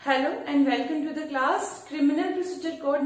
Hello and welcome to the class. Criminal procedure code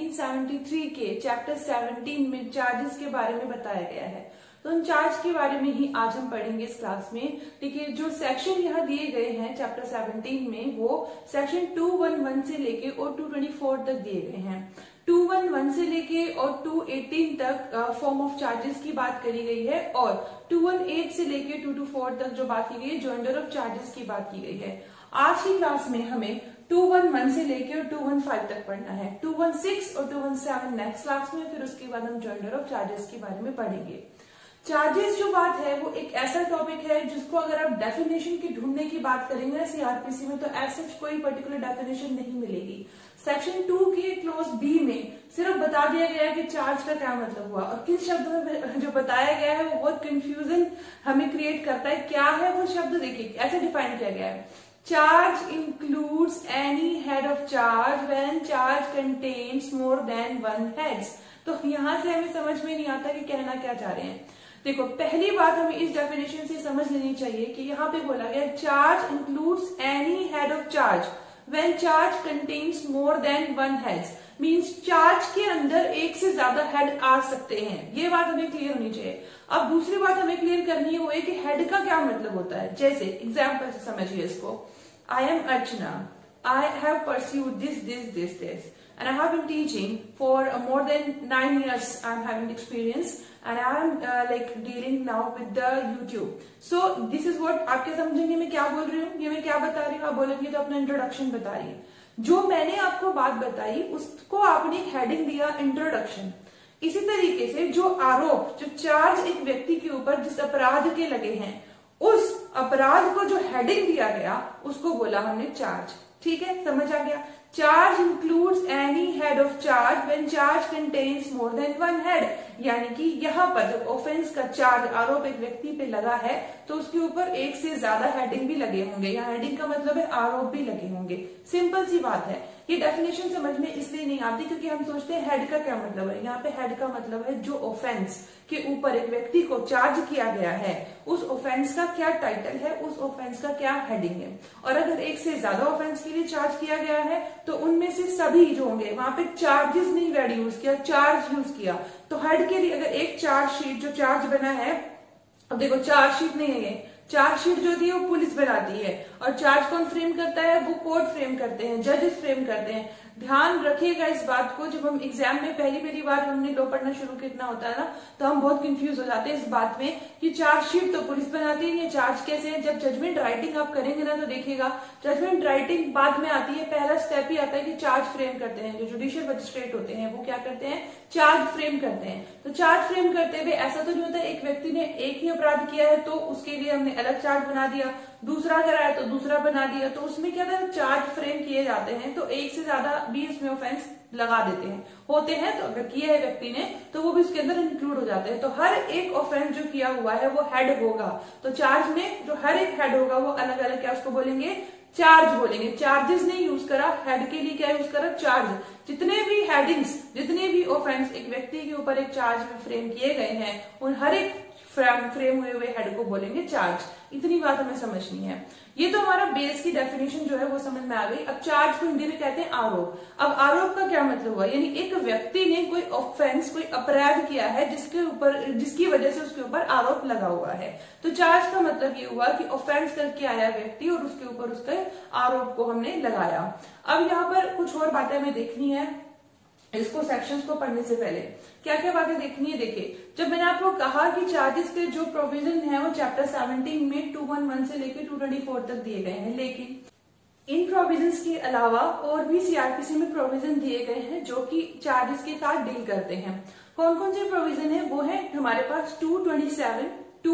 1973 के chapter 17 में charges के बारे में बताया गया है। तो उन चार्ज के बारे में ही आज हम पढ़ेंगे इस क्लास में। ठीक है, जो सेक्शन यहाँ दिए गए हैं चैप्टर 17 में वो सेक्शन 211 से लेके और 224 तक दिए गए हैं। 211 से लेके और 218 तक फॉर्म ऑफ चार्जेस की बात करी गई है और 218 से लेके 224 तक जो बात की गई है जॉइंडर ऑफ चार्जेस की बात की गई है। आज की क्लास में हमें 211 से लेके और 215 तक पढ़ना है। 216 और 217 नेक्स्ट क्लास में, फिर उसके बाद हम जॉइंडर ऑफ चार्जेस के बारे में पढ़ेंगे। चार्जेस जो बात है वो एक ऐसा टॉपिक है जिसको अगर आप डेफिनेशन की ढूंढने की बात करेंगे ना सीआरपीसी में, तो ऐसा कोई पर्टिकुलर डेफिनेशन नहीं मिलेगी। सेक्शन 2 के क्लोज बी में सिर्फ बता दिया गया है कि चार्ज का क्या मतलब हुआ, और किन शब्दों में जो बताया गया है वो बहुत कंफ्यूजन हमें क्रिएट करता है। क्या है वो शब्द, देखिए ऐसे डिफाइन किया गया है। Charge includes any head of charge when charge contains more than one heads। तो यहाँ से हमें समझ में नहीं आता कि कहना क्या चाह रहे हैं। देखो, पहली बात हमें इस डेफिनेशन से समझ लेनी चाहिए कि यहाँ पे बोला गया charge includes any head of charge when charge contains more than one heads. Means charge के अंदर एक से ज्यादा हेड आ सकते हैं, ये बात हमें क्लियर होनी चाहिए। अब दूसरी बात हमें क्लियर करनी है वो है कि हेड का क्या मतलब होता है। जैसे एग्जाम्पल से समझिए इसको। I am Archana, I have pursued this and I have been teaching for more than 9 years. I'm having experience and I am dealing now with the YouTube. So this is what आप क्या समझेंगे मैं क्या बोल रही हूँ, ये मैं क्या बता रही हूँ। आप बोलेंगे तो अपना इंट्रोडक्शन बता रही है। जो मैंने आपको बात बताई उसको आपने एक हेडिंग दिया इंट्रोडक्शन। इसी तरीके से जो आरोप, जो चार्ज एक व्यक्ति के ऊपर जिस अपराध के लगे हैं, उस अपराध को जो हेडिंग दिया गया उसको बोला हमने चार्ज। ठीक है, समझ आ गया। Charge includes any head of charge when charge contains more than one head. यानी कि यहाँ पर जब ऑफेंस का चार्ज, आरोप एक व्यक्ति पे लगा है तो उसके ऊपर एक से ज्यादा हेडिंग भी लगे होंगे। यहाँ हेडिंग का मतलब है आरोप भी लगे होंगे। सिंपल सी बात है। ये डेफिनेशन समझ में इसलिए नहीं आती क्योंकि हम सोचते हैं हेड का क्या मतलब है। यहाँ पे हेड का मतलब है जो ऑफेंस के ऊपर एक व्यक्ति को चार्ज किया गया है उस ऑफेंस का क्या टाइटल है, उस ऑफेंस का क्या हेडिंग है। और अगर एक से ज्यादा ऑफेंस के लिए चार्ज किया गया है तो उनमें से सभी जो होंगे, वहां पे चार्जेस नहीं वर्ड यूज किया, चार्ज यूज किया। तो हेड के लिए अगर एक चार्जशीट जो चार्ज बना है, अब देखो चार्जशीट नहीं है, चार्जशीट जो थी वो पुलिस बनाती है और चार्ज कौन फ्रेम करता है, वो कोर्ट फ्रेम करते हैं, जजेस फ्रेम करते हैं। ध्यान रखिएगा इस बात को। जब हम एग्जाम में पहली बार हमने लॉ पढ़ना शुरू करना होता है ना, तो हम बहुत कंफ्यूज हो जाते हैं इस बात में कि चार्जशीट तो पुलिस बनाती है, ये चार्ज कैसे है। जब जजमेंट राइटिंग आप करेंगे ना तो देखिएगा जजमेंट राइटिंग बाद में आती है। पहला स्टेप ही आता है कि चार्ज फ्रेम करते हैं। जो जुडिशियल मजिस्ट्रेट होते हैं वो क्या करते हैं, चार्ज फ्रेम करते हैं। तो चार्ज फ्रेम करते हुए ऐसा तो नहीं होता एक व्यक्ति ने एक ही अपराध किया है तो उसके लिए हमने अलग चार्ज बना दिया, दूसरा करा है तो दूसरा बना दिया। तो उसमें क्या था, चार्ज फ्रेम किए जाते हैं तो एक से ज्यादा भी इसमें ऑफेंस लगा देते हैं, होते हैं। तो अगर किया है व्यक्ति ने तो वो भी उसके अंदर इंक्लूड हो जाते हैं। तो हर एक ऑफेंस जो किया हुआ है वो हेड होगा। तो चार्ज में जो हर एक हेड होगा वो अलग अलग क्या उसको बोलेंगे, चार्ज बोलेंगे। चार्जेस नहीं यूज करा, हेड के लिए क्या यूज करा, चार्ज। जितने भी हेडिंग्स, जितने भी ऑफेंस एक व्यक्ति के ऊपर एक चार्ज में फ्रेम किए गए हैं उन हर एक फ्रेम हुए हुए हेड को बोलेंगे चार्ज। इतनी बात हमें समझनी है। ये तो हमारा बेस की डेफिनेशन जो है वो समझ में आ गई। अब चार्ज को हिंदी में कहते हैं आरोप। अब आरोप का क्या मतलब हुआ, यानी एक व्यक्ति ने कोई ऑफेंस, कोई अपराध किया है जिसकी वजह से उसके ऊपर आरोप लगा हुआ है। तो चार्ज का मतलब ये हुआ कि ऑफेंस करके आया व्यक्ति और उसके ऊपर उसके आरोप को हमने लगाया। अब यहाँ पर कुछ और बातें हमें देखनी है इसको सेक्शंस को पढ़ने से पहले। क्या क्या बातें देखनी है, देखिए जब मैंने आपको कहा कि चार्जेस के जो प्रोविजन है वो चैप्टर 17 में 211 से लेकर 224 तक दिए गए हैं, लेकिन इन प्रोविजंस के अलावा और भी सीआरपीसी में प्रोविजन दिए गए हैं जो कि चार्जेस के साथ डील करते हैं। कौन कौन से प्रोविजन है वो है हमारे पास 227,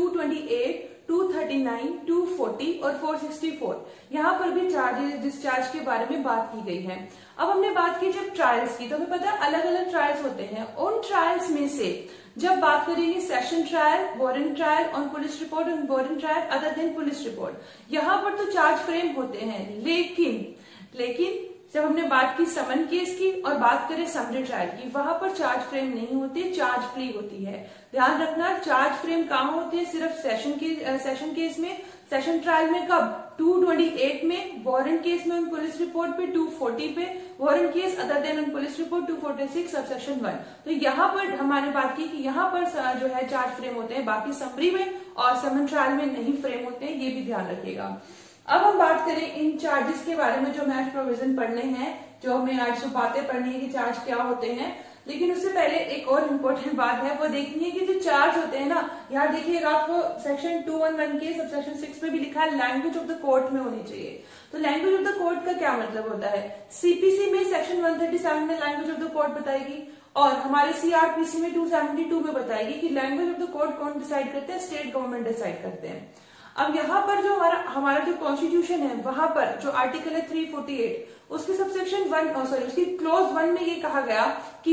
228, 239, 240 और 464। यहाँ पर भी चार्जेस डिस्चार्ज के बारे में बात की गई है। अब हमने बात की जब ट्रायल्स की, तो हमें पता है अलग अलग ट्रायल्स होते हैं। उन ट्रायल्स में से जब बात करेंगे session trial, warrant trial, on police report, on warrant trial other than police report, यहाँ पर तो चार्ज फ्रेम होते हैं। लेकिन जब हमने बात की समन केस की और बात करें समरी ट्रायल की, वहां पर चार्ज फ्रेम नहीं होती, चार्ज प्ली होती है। ध्यान रखना, चार्ज फ्रेम कहाँ होते हैं, सिर्फ सेशन केस में। सेशन ट्रायल में कब? 228 में, वारंट केस में ऑन पुलिस रिपोर्ट पे 240 पे, warrant case other than on police report 246 subsection 1। तो यहाँ पर हमारे बात की कि यहाँ पर जो है चार्ज फ्रेम होते हैं, बाकी समरी में और समन ट्रायल में नहीं फ्रेम होते हैं, ये भी ध्यान रखिएगा। अब हम बात करें इन चार्जेस के बारे में जो मैच प्रोविजन पढ़ने हैं, जो हमें आज जो बातें पढ़नी है कि चार्ज क्या होते हैं। लेकिन उससे पहले एक और इम्पोर्टेंट बात है, वो देखनी है कि जो चार्ज होते हैं ना, यहाँ देखिएगा आपको सेक्शन 211 के सबसेक्शन 6 में भी लिखा है लैंग्वेज ऑफ द कोर्ट में होनी चाहिए। तो लैंग्वेज ऑफ द कोर्ट का क्या मतलब होता है? सीपीसी में सेक्शन 137 में लैंग्वेज ऑफ द कोर्ट बताएगी और हमारे सीआरपीसी में 272 में बताएगी कि लैंग्वेज ऑफ द कोर्ट कौन डिसाइड करते हैं? स्टेट गवर्नमेंट डिसाइड करते हैं। अब यहाँ पर जो हमारा जो कॉन्स्टिट्यूशन है, वहां पर जो आर्टिकल है 348, उसके सबसेक्शन 1 उसकी क्लोज 1 में ये कहा गया कि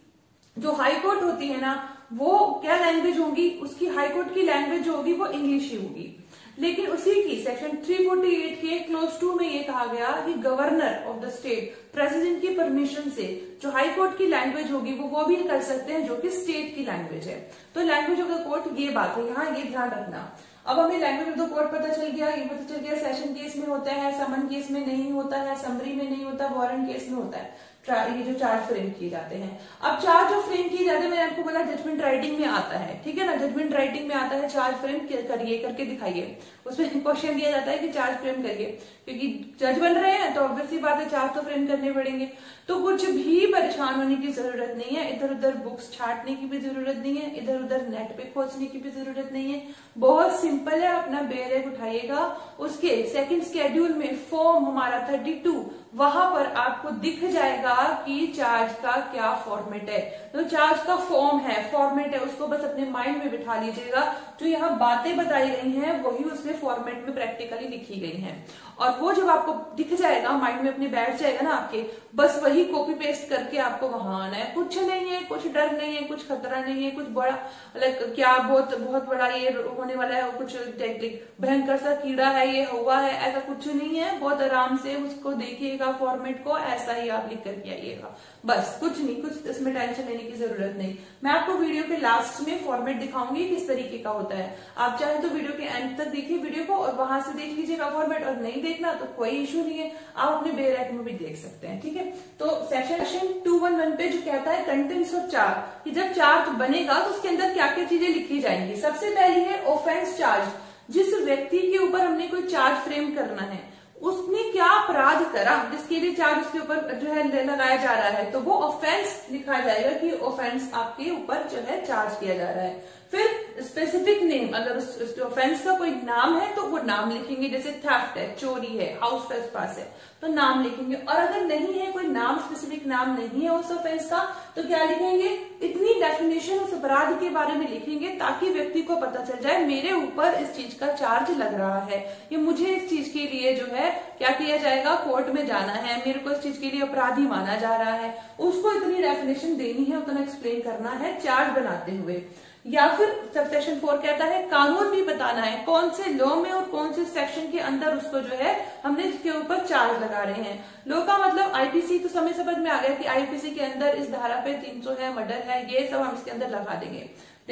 जो हाई कोर्ट होती है ना, वो क्या लैंग्वेज होगी? उसकी हाई कोर्ट की लैंग्वेज जो होगी वो इंग्लिश ही होगी। लेकिन उसी की सेक्शन 348 के क्लोज 2 में ये कहा गया कि governor of the state president की परमिशन से जो हाई कोर्ट की लैंग्वेज होगी वो भी कर सकते हैं, जो कि स्टेट की लैंग्वेज है। तो लैंग्वेज ऑफ द कोर्ट ये बात है, यहाँ ये ध्यान रखना। अब हमें लैंग्वेज ऑफ द कोर्ट पता चल गया, ये पता चल गया सेशन केस में होता है, समन केस में नहीं होता है, समरी में नहीं होता, वारंट केस में होता है, ये जो चार्ज फ्रेम किए जाते हैं। अब चार्ज जो फ्रेम किए जाते हैं, मैंने आपको बोला जजमेंट राइटिंग में आता है, ठीक है ना, जजमेंट राइटिंग में आता है चार्ज फ्रेम करिए, करके दिखाइए। उसमें क्वेश्चन दिया जाता है कि चार्ज फ्रेम करिए, क्योंकि जज बन रहे हैं तो ऑब्वियसली बात है चार्ज तो फ्रेम करने पड़ेंगे। तो कुछ भी परेशान होने की जरूरत नहीं है, इधर उधर बुक्स छाटने की भी जरूरत नहीं है, इधर उधर नेट पे खोजने की भी जरूरत नहीं है, बहुत सिंपल है। अपना बेरेक उठाइएगा, उसके सेकंड शेड्यूल में फॉर्म हमारा 32, वहां पर आपको दिख जाएगा कि चार्ज का क्या फॉर्मेट है। तो चार्ज का फॉर्म है, फॉर्मेट है, उसको बस अपने माइंड में बिठा लीजिएगा। जो यहाँ बातें बताई गई हैं वही उसमें फॉर्मेट में प्रैक्टिकली लिखी गई हैं, और वो जब आपको दिख जाएगा, माइंड में अपने बैठ जाएगा ना आपके, बस वही कॉपी पेस्ट करके आपको वहां आना है। कुछ नहीं है, कुछ डर नहीं है, कुछ खतरा नहीं है, कुछ बड़ा क्या बहुत बड़ा ये होने वाला है, कुछ भयंकर सा कीड़ा है, ये हुआ है, ऐसा कुछ नहीं है। बहुत आराम से उसको देखिएगा, फॉर्मेट को ऐसा ही आप लिख करके आइएगा, बस कुछ नहीं, कुछ इसमें टेंशन लेने की जरूरत नहीं। मैं आपको वीडियो के लास्ट में फॉर्मेट दिखाऊंगी किस तरीके का होता है। आप चाहे तो वीडियो के एंड तक देखिए वीडियो को और वहां से देख लीजिएगा फॉर्मेट, और नहीं देखना तो कोई इश्यू नहीं है, आप अपने बेरैक में भी देख सकते हैं, ठीक है। तो सेक्शन 211 पे जो कहता है कंटेंट्स ऑफ चार्ज, कि जब चार्ज बनेगा तो उसके अंदर क्या क्या चीजें लिखी जाएंगी। सबसे पहली है ऑफेंस चार्ज, जिस व्यक्ति के ऊपर हमने कोई चार्ज फ्रेम करना है, उसने क्या अपराध करा जिसके लिए चार्ज उसके ऊपर जो है लगाया जा रहा है, तो वो ऑफेंस लिखा जाएगा कि ऑफेंस आपके ऊपर जो है चार्ज किया जा रहा है। फिर स्पेसिफिक नेम, अगर उस ऑफेंस का कोई नाम है तो वो नाम लिखेंगे, जैसे थेफ्ट है, चोरी है, हाउस ट्रेसपास है, तो नाम लिखेंगे। और अगर नहीं है, कोई नाम स्पेसिफिक नाम नहीं है उस ऑफेंस का, तो क्या लिखेंगे? इतनी डेफिनेशन उस अपराध के बारे में लिखेंगे ताकि व्यक्ति को पता चल जाए मेरे ऊपर इस चीज का चार्ज लग रहा है, ये मुझे इस चीज के लिए जो है क्या किया जाएगा, कोर्ट में जाना है, मेरे को इस चीज के लिए अपराधी माना जा रहा है, उसको इतनी डेफिनेशन देनी है, उतना एक्सप्लेन करना है चार्ज बनाते हुए। या फिर सबसेक्शन 4 कहता है कानून भी बताना है, कौन से लॉ में और कौन से सेक्शन के अंदर उसको जो है हमने इसके ऊपर चार्ज लगा रहे हैं। लॉ का मतलब आईपीसी, तो समझ में आ गया कि आईपीसी के अंदर इस धारा पे 300 है, मर्डर है, ये सब हम इसके अंदर लगा देंगे।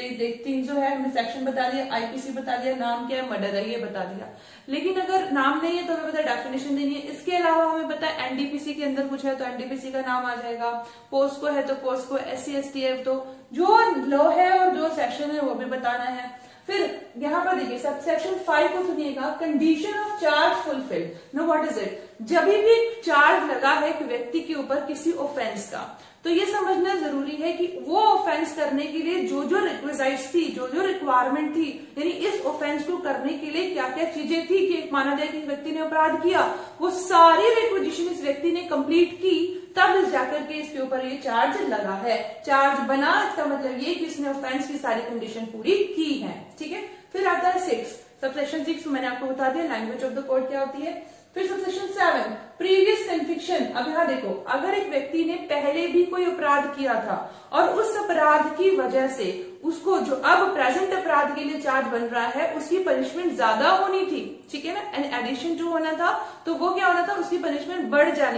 300 है, हमने सेक्शन बता दिया, आईपीसी बता दिया, नाम क्या है, मर्डर है, ये बता दिया। लेकिन अगर नाम नहीं है तो हमें पता डेफिनेशन देनी है। इसके अलावा हमें पता है एनडीपीसी के अंदर कुछ है तो एनडीपीसी का नाम आ जाएगा, पोस्को है तो पोस्को, SC ST है तो जो लॉ है और जो सेक्शन है वो भी बताना है। फिर यहाँ पर देखिए सबसेक्शन 5 को सुनिएगा, condition of charge fulfilled. No what is it? जब भी चार्ज लगा है कि व्यक्ति के ऊपर किसी ऑफेंस का, तो ये समझना जरूरी है कि वो ऑफेंस करने के लिए जो जो रिक्विजिट्स थी, जो जो रिक्वायरमेंट थी, यानी इस ऑफेंस को करने के लिए क्या क्या चीजें थी कि माना जाए कि व्यक्ति ने अपराध किया, वो सारी रिक्विजिशन इस व्यक्ति ने कंप्लीट की, तब जाकर के इसके ऊपर ये चार्ज लगा है। चार्ज बना, इसका मतलब ये कि इसने ऑफेंस की सारी कंडीशन पूरी की है, ठीक है। फिर आता है 6, सबसेक्शन 6 मैंने आपको बता दिया लैंग्वेज ऑफ द कोर्ट क्या होती है। फिर सबसेक्शन 7 प्रीवियस कन्विक्शन। अब यहाँ देखो, अगर एक व्यक्ति ने पहले भी कोई अपराध किया था और उस अपराध की वजह से उसको जो अब प्रेजेंट अपराध के लिए चार्ज बन रहा है उसकी पनिशमेंट ज्यादा होनी थी, ठीक है ना, एन एडिशन टू होना था, तो वो क्या होना था, उसकी पनिशमेंट बढ़ जानी थी।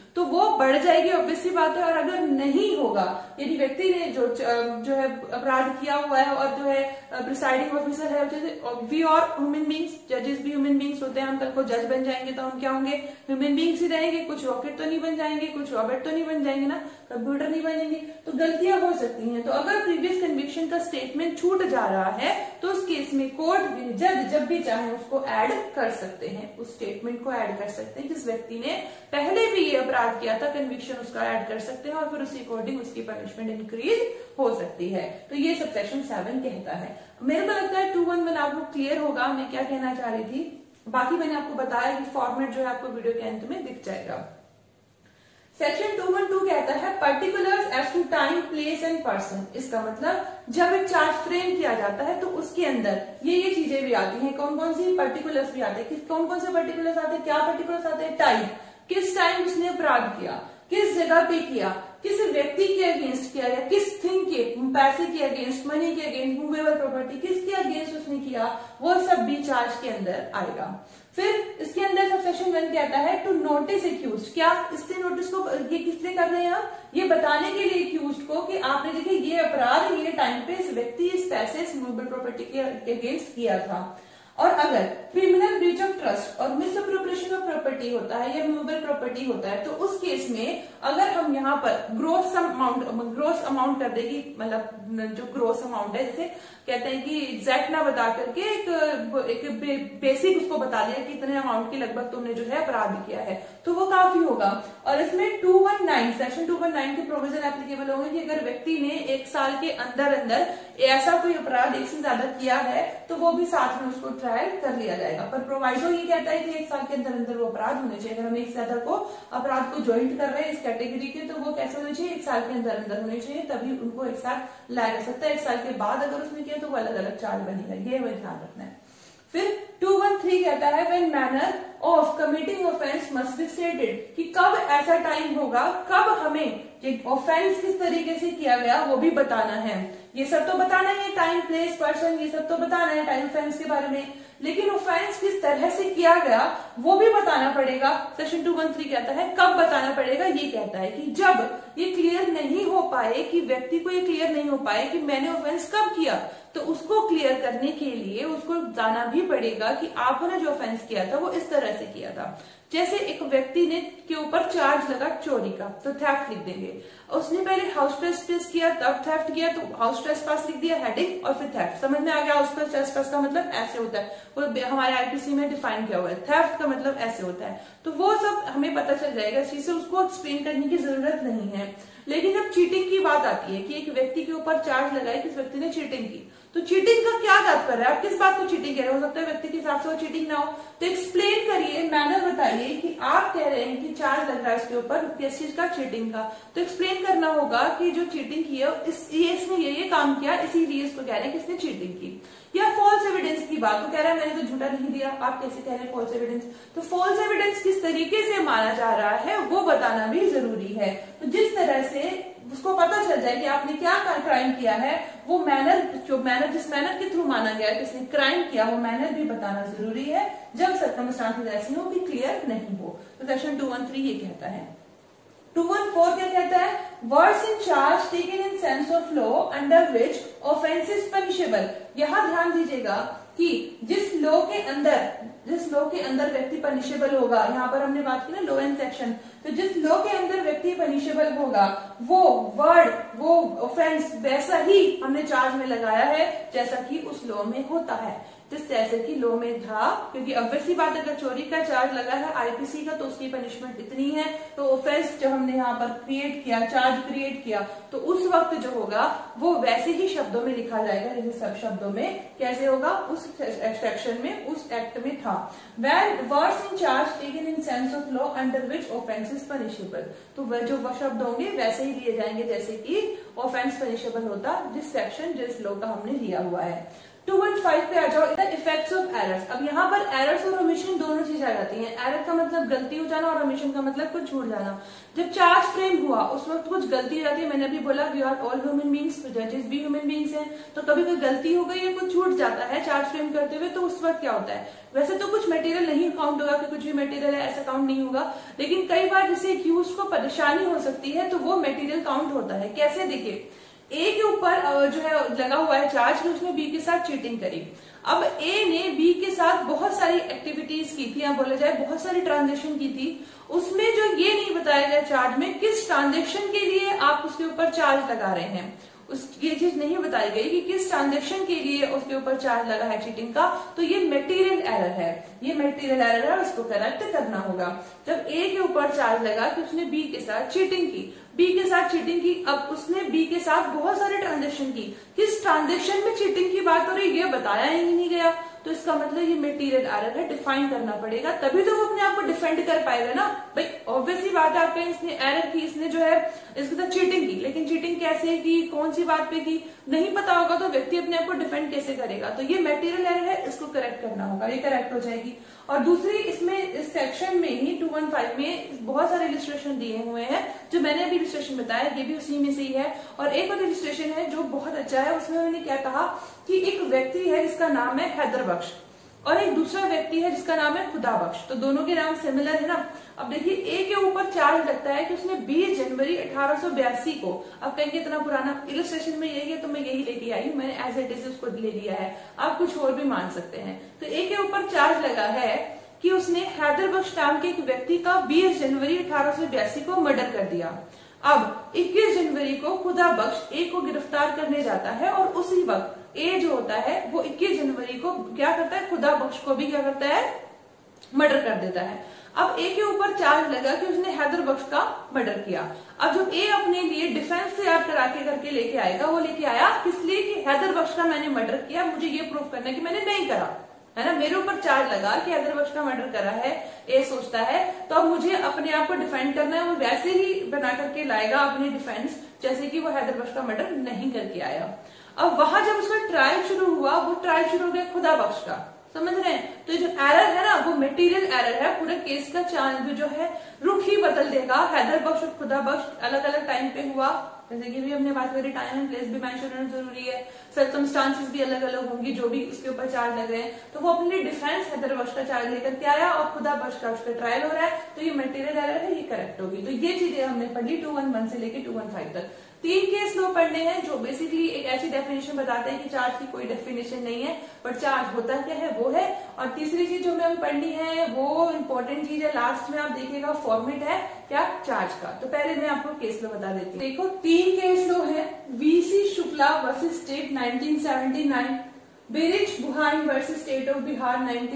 तो वो बढ़ जाएगी, ऑब्वियस सी बात है। और अगर नहीं होगा, यदि व्यक्ति ने जो है अपराध किया हुआ है और जो है प्रिसाइडिंग ऑफिसर है, जैसे वी और ह्यूमन बींग्स, जजेस भी ह्यूमन बींग्स होते हैं, हम कल को जज बन जाएंगे तो हम क्या होंगे, ह्यूमन बींग्स ही रहेंगे, कुछ रॉकेट तो नहीं बन जाएंगे, कुछ रॉबोट तो नहीं बन जाएंगे ना, कंप्यूटर नहीं बनेंगे, तो गलतियां हो सकती हैं। तो अगर प्रीवियस कन्विक्शन का स्टेटमेंट छूट जा रहा है तो उस केस में कोर्ट जज जब भी चाहे उसको ऐड कर सकते हैं, उस स्टेटमेंट को ऐड कर सकते हैं। जिस व्यक्ति ने पहले भी ये अपराध किया था, कन्विक्शन उसका ऐड कर सकते हैं और फिर उसी अकॉर्डिंग उसकी पनिशमेंट इंक्रीज हो सकती है। तो ये सबसेक्शन 7 कहता है। मेरे को लगता है 211 आपको क्लियर होगा मैं क्या कहना चाह रही थी। बाकी मैंने आपको बताया कि फॉर्मेट जो है आपको वीडियो के अंत में दिख जाएगा। सेक्शन 212 कहता है particulars as to time, place and person. इसका मतलब जब एक चार्ज फ्रेम किया जाता है तो उसके अंदर ये चीजें भी आती हैं। कौन कौन सी पर्टिकुलर्स भी आते हैं, कौन कौन से पर्टिकुलर्स आते हैं, क्या पर्टिकुलर्स आते हैं, टाइम, किस टाइम उसने अपराध किया, किस जगह पे किया, किस व्यक्ति के अगेंस्ट किया, या किस थिंग के, पैसे के अगेंस्ट, मनी के अगेंस्ट, मूवेबल प्रॉपर्टी किसके अगेंस्ट उसने किया, वो सब भी चार्ज के अंदर आएगा। फिर इसके अंदर सबसेक्शन 1 कहता है टू नोटिस एक्यूज्ड। क्या इससे नोटिस को ये किस लिए कर रहे हैं हम, ये बताने के लिए एक्यूज्ड को कि आपने देखिए ये अपराध ये टाइम पे इस व्यक्ति इस पैसे इस मूवेबल प्रॉपर्टी के अगेंस्ट किया था। और अगर क्रिमिनल ब्रीच ऑफ ट्रस्ट और मिसअप्रोप्रिएशन ऑफ प्रॉपर्टी होता है या मूवेबल प्रॉपर्टी होता है तो उस केस में अगर हम यहाँ पर ग्रोस अमाउंट कर देगी, मतलब जो ग्रोस अमाउंट है, जैसे कहते हैं कि एग्जैक्ट ना बता करके एक बेसिक उसको बता दिया कि इतने अमाउंट की लगभग तुमने जो है अपराध किया है, तो वो काफी होगा। और इसमें 219 सेक्शन 219 के प्रोविजन एप्लीकेबल होंगे कि अगर व्यक्ति ने 1 साल के अंदर अंदर ऐसा कोई अपराध एक से ज्यादा किया है तो वो भी साथ में उसको ट्रायल कर लिया जाएगा। पर प्रोवाइडो ये कहता है कि 1 साल के अंदर अंदर वो अपराध होने चाहिए। अगर हम एक से ज्यादा को अपराध को ज्वाइंट कर रहे हैं इस कैटेगरी के, तो वो कैसे होने चाहिए, 1 साल के अंदर अंदर होने चाहिए, तभी उनको एक साथ लाया जा सकता है। 1 साल के बाद अगर उसने किया तो वो अलग अलग चार्ज बनेगा, ये हमें ध्यान रखना है। फिर 213 कहता है when manner of committing offence must be stated, कि कब ऐसा टाइम होगा, कब हमें ये ऑफेंस किस तरीके से किया गया वो भी बताना है। ये सब तो बताना है, टाइम, प्लेस, पर्सन, ये सब तो बताना है टाइम ऑफेंस के बारे में, लेकिन ऑफेंस किस तरह से किया गया वो भी बताना पड़ेगा। सेक्शन 213 कहता है कब बताना पड़ेगा, ये कहता है कि जब ये क्लियर नहीं हो पाए, कि व्यक्ति को ये क्लियर नहीं हो पाए कि मैंने ऑफेंस कब किया, तो उसको क्लियर करने के लिए उसको बताना भी पड़ेगा कि आपने जो ऑफेंस किया था वो इस तरह से किया था। जैसे एक व्यक्ति ने के ऊपर चार्ज लगा चोरी का, तो थेफ्ट लिख देंगे। उसने पहले हाउस ट्रेसपास किया तब थेफ्ट किया, तो हाउस ट्रेसपास लिख दिया हेडिंग और फिर थेफ्ट। समझ में आ गया, हाउस ट्रेसपास का मतलब ऐसे होता है, वो हमारे आईपीसी में डिफाइन किया हुआ है। थेफ्ट का मतलब ऐसे होता है, तो वो सब हमें पता चल जाएगा, इस चीज से उसको एक्सप्लेन करने की जरूरत नहीं है। लेकिन अब चीटिंग की बात आती है कि एक व्यक्ति के ऊपर चार्ज लगाए, किस व्यक्ति ने चीटिंग की, तो चीटिंग का क्या तात्पर्य है, आप किस बात को चीटिंग कह रहे हो सकता है व्यक्ति के हिसाब से वो चीटिंग ना हो, तो एक्सप्लेन करिए, मैनर बताइए कि आप कह रहे हैं कि चार्ज लग रहा है उसके ऊपर किस चीज का, चीटिंग का। तो एक्सप्लेन करना होगा कि जो चीटिंग की है इसने ये काम किया, इसीलिए इसको कह रहे हैं कि इसने चीटिंग की। या फॉल्स एविडेंस की बात, तो कह रहा है मैंने तो झूठा नहीं दिया, आप कैसे कह रहे हैं फॉल्स एविडेंस, तो फॉल्स एविडेंस किस तरीके से माना जा रहा है वो बताना भी जरूरी है। तो जिस तरह से उसको पता चल जाए कि आपने क्या क्राइम किया है, वो जिस मैनर के थ्रू माना गया है किसने क्राइम किया, वो मैनर भी बताना जरूरी है जब सर्कमस्टांसेस ऐसी हो कि क्लियर नहीं हो। तो सेक्शन 213 ये कहता है। 214 क्या कहता है, words in charge taken in sense of law under which offence is punishable. यहां ध्यान दीजिएगा कि जिस लॉ के अंदर व्यक्ति पनिशेबल होगा, यहाँ पर हमने बात की ना लॉ एंड सेक्शन, तो जिस लॉ के अंदर व्यक्ति पनिशेबल होगा वो वर्ड, वो ऑफेंस वैसा ही हमने चार्ज में लगाया है जैसा कि उस लॉ में होता है, जिस जैसे कि लॉ में था। क्योंकि ऑब्वियसली बात अगर चोरी का चार्ज लगा है आईपीसी का तो उसकी पनिशमेंट इतनी है, तो ऑफेंस जब हमने यहाँ पर क्रिएट किया, चार्ज क्रिएट किया, तो उस वक्त जो होगा वो वैसे ही शब्दों में लिखा जाएगा जैसे सब शब्दों में कैसे होगा उस सेक्शन में, उस एक्ट में था। When words in charge taken in sense of law under which offence is punishable, तो वह जो शब्द होंगे वैसे ही लिए जाएंगे जैसे कि ऑफेंस पनिशेबल होता जिस सेक्शन जिस लॉ का हमने लिया हुआ है। 215 पे आ जाओ, इफेक्ट्स ऑफ एरर्स। अब यहाँ पर एरर्स और ओमिशन दोनों चीजें आ जाती हैं। एरर का मतलब गलती हो जाना और ओमिशन का मतलब कुछ छूट जाना। जब चार्ज फ्रेम हुआ उस वक्त कुछ गलती हो जाती है। मैंने अभी बोला we are all human beings, जजेस भी ह्यूमन बींग्स हैं, तो कभी कोई गलती हो गई या कुछ छूट जाता है चार्ज फ्रेम करते हुए, तो उस वक्त क्या होता है, वैसे तो कुछ मटेरियल नहीं काउंट होगा कि कुछ भी मटेरियल है ऐसा काउंट नहीं होगा, लेकिन कई बार जिसे एक्यूज को परेशानी हो सकती है तो वो मटेरियल काउंट होता है। कैसे, देखिए ए के ऊपर जो है लगा हुआ है चार्ज कि उसने बी के साथ चीटिंग करी। अब ए ने बी के साथ बहुत सारी एक्टिविटीज की थी, या बोला जाए बहुत सारी ट्रांजेक्शन की थी। उसमें जो ये नहीं बताया गया चार्ज में किस ट्रांजेक्शन के लिए आप उसके ऊपर चार्ज लगा रहे हैं, ये चीज नहीं बताई गई कि किस ट्रांजेक्शन के लिए उसके ऊपर चार्ज लगा है चीटिंग का, तो ये मटेरियल एरर है। ये मटेरियल एरर है, उसको करेक्ट करना होगा। जब ए के ऊपर चार्ज लगा कि उसने बी के साथ चीटिंग की, बी के साथ चीटिंग की, अब उसने बी के साथ बहुत सारे ट्रांजेक्शन की, किस ट्रांजेक्शन में चीटिंग की बात हो रही है ये बताया ही नहीं गया, तो इसका मतलब ये मटेरियल एरर है, डिफाइन करना पड़ेगा, तभी तो वो अपने आप को डिफेंड कर पाएगा ना भाई। ऑब्वियसली बात है, आपका इसने एरर की, इसने जो है इसके साथ चीटिंग की, लेकिन चीटिंग कैसे की, कौन सी बात पे की, नहीं पता होगा तो व्यक्ति अपने आप को डिफेंड कैसे करेगा। तो ये मटेरियल एरर है, इसको करेक्ट करना होगा, ये करेक्ट हो जाएगी। और दूसरी इसमें इस सेक्शन में ही 215 में बहुत सारे इलिस्ट्रेशन दिए हुए हैं, जो मैंने अभी इलिस्ट्रेशन बताया ये भी उसी में से ही है। और एक और इलिस्ट्रेशन है जो बहुत अच्छा है, उसमें उन्होंने क्या कहा कि एक व्यक्ति है जिसका नाम है हैदर बख्श और एक दूसरा व्यक्ति है जिसका नाम है खुदा बख्श, तो दोनों के नाम सिमिलर है ना। अब देखिए ए के ऊपर चार्ज लगता है कि उसने 20 जनवरी 1882 को, अब कहेंगे इतना पुराना, इलस्ट्रेशन में यही है तो मैं यही लेके आई हूँ, मैंने एज इट इज उसको ले लिया है, आप कुछ और भी मान सकते हैं। तो ए के ऊपर चार्ज लगा है कि उसने हैदर बख्श नाम के एक व्यक्ति का 20 जनवरी 1882 को मर्डर कर दिया। अब 21 जनवरी को खुदा बख्श ए को गिरफ्तार करने जाता है और उसी वक्त ए जो होता है वो 21 जनवरी को क्या करता है, खुदा बख्श को भी क्या करता है, मर्डर कर देता है। अब ए के ऊपर चार्ज लगा कि उसने हैदर बख्श का मर्डर किया। अब जब ए अपने लिए डिफेंस तैयार करा के करके लेके आएगा, वो लेके आया किस लिए कि हैदर बख्श का मैंने मर्डर किया, मुझे ये प्रूव करना है कि मैंने नहीं करा, है ना, मेरे ऊपर चार्ज लगा कि हैदर बख्श का मर्डर करा है, ए सोचता है, तो अब मुझे अपने आप को डिफेंड करना है। वो वैसे ही बना करके लाएगा अपनी डिफेंस जैसे कि वो हैदर बख्श का मर्डर नहीं करके आया। अब वहां जब उसका ट्रायल शुरू हुआ, वो ट्रायल शुरू हो गया खुदा बख्श का, समझ रहे हैं। तो जो एरर है ना वो मटेरियल एरर है, पूरे केस का चांद जो है रुख ही बदल देगा। हैदर बख्श और खुदा बख्श अलग अलग टाइम पे हुआ, जैसे कि भी हमने बात करी, टाइम एंड प्लेस भी मेंशन करना जरूरी है, सर्कमस्टांसेस भी अलग अलग होंगी जो भी उसके ऊपर चार्ज लग रहे हैं। तो वो अपने लिए डिफेंस हैदर बख्श का चार्ज लेकर के आया और खुदा बख्श का उसका ट्रायल हो रहा है, तो ये मटेरियल एरर है, ये करेक्ट होगी। तो ये चीजें हमने पढ़ी 211 से लेके 215 तक। 3 केस लो पढ़ने हैं जो बेसिकली एक ऐसी डेफिनेशन बताते हैं कि चार्ज की कोई डेफिनेशन नहीं है, बट चार्ज होता क्या है वो है। और तीसरी चीज जो हमें पढ़नी है वो इम्पोर्टेंट चीज है, लास्ट में आप देखिएगा फॉर्मेट है क्या, चार्ज का। तो पहले मैं आपको केस लो बता देती हूँ। देखो 3 केस लो है, VC Shukla versus state 1979, Birichh Bhuian versus state of Bihar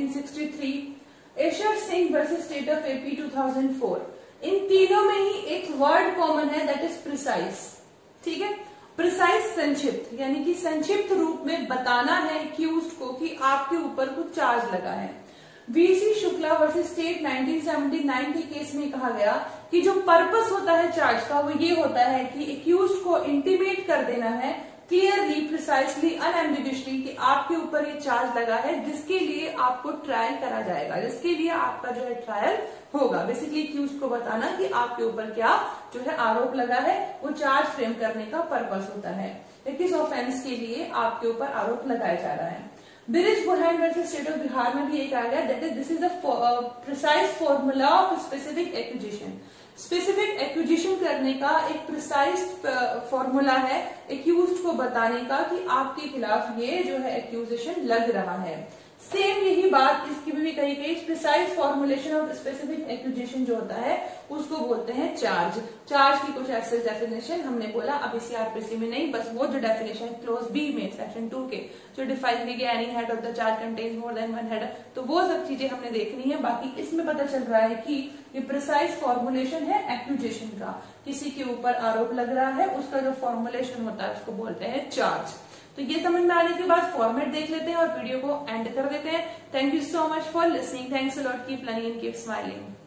1963, Esher Singh versus state of AP 2004। इन तीनों में ही एक वर्ड कॉमन है, दैट इज प्रिसाइज। ठीक है, प्रिसाइज संक्षिप्त, यानी कि संक्षिप्त रूप में बताना है एक्यूज्ड को कि आपके ऊपर कुछ चार्ज लगा है। वीसी शुक्ला वर्सेस स्टेट 1979 के केस में कहा गया कि जो पर्पस होता है चार्ज का वो ये होता है कि एक्यूज्ड को इंटीमेट कर देना है क्लियरली, प्रिसाइसली, अनएम्बिगुअसली कि आपके ऊपर ये चार्ज लगा है जिसके लिए आपको ट्रायल करा जाएगा, जिसके लिए आपका जो है ट्रायल होगा। बेसिकली एक्यूज्ड को बताना कि आपके ऊपर क्या जो है आरोप लगा है, वो चार्ज फ्रेम करने का पर्पस होता है, किस ऑफेंस के लिए आपके ऊपर आरोप लगाया जा रहा है। Birichh Bhuian versus state of Bihar में भी एक आ गया, that is this is a precise formula of specific accusation. Specific accusation करने का एक प्रिसाइज फॉर्मूला है एक्यूज्ड को बताने का कि आपके खिलाफ ये जो है एक्यूजेशन लग रहा है। सेम यही बात इसकी भी कही गई, precise formulation of specific accusation जो होता है उसको बोलते हैं चार्ज। चार्ज की कुछ ऐसे डेफिनेशन हमने बोला, अब इसी आरपीसी में नहीं, बस वो जो डेफिनेशन क्लोज बी में सेक्शन 2 के जो डिफाइन की गई, any head of the charge contains more than one head, तो वो सब चीजें हमने देखनी है। बाकी इसमें पता चल रहा है कि ये प्रिसाइज फॉर्मुलेशन है एक्यूजेशन का, किसी के ऊपर आरोप लग रहा है उसका जो फॉर्मुलेशन होता है उसको बोलते हैं चार्ज। तो ये समझ में आने के बाद फॉर्मेट देख लेते हैं और वीडियो को एंड कर देते हैं। Thank you so much for listening, thanks a lot, keep learning and keep smiling.